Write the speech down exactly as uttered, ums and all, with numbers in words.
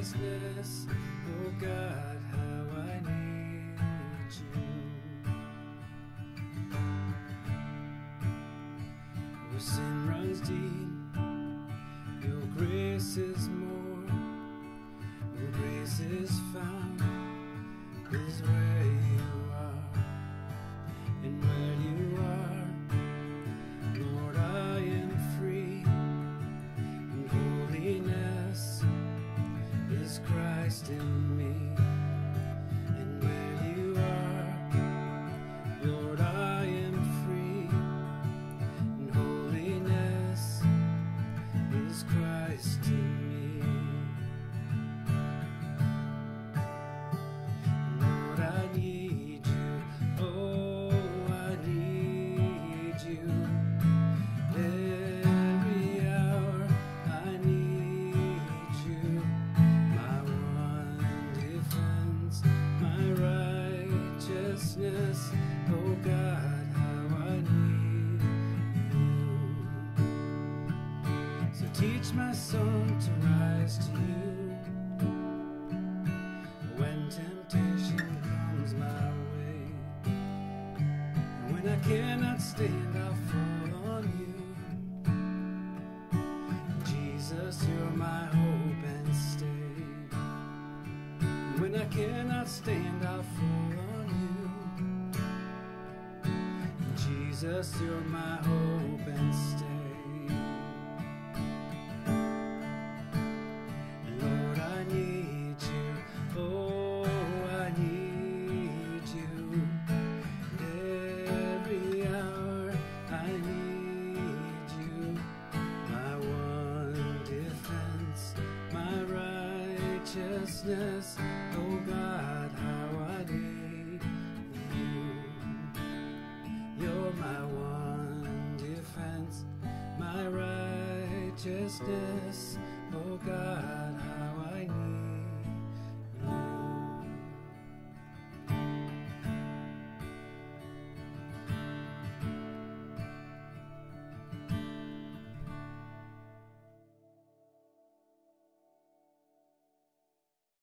righteousness. Oh God, how I need you. Where sin runs deep, your grace is more. Where grace is found is where you are. And where you are, Lord, I am free. And holiness is Christ in me. And where you are, Lord, I am free. And holiness is Christ in me. Lord, I need you. Oh, I need you. Every hour I need you. My one defense, my righteousness. Oh God, how I need you. So teach my soul to rise to you. When temptation comes my way, and when I cannot stand, I'll fall on you. Jesus, you're my hope and stay. And when I cannot stand, I'll fall on you. Jesus, you're my hope and stay. Lord, I need you. Oh, I need you. Every hour I need you. My one defense, my righteousness. Oh God, how I need you. You're my one defense, my righteousness. Oh God.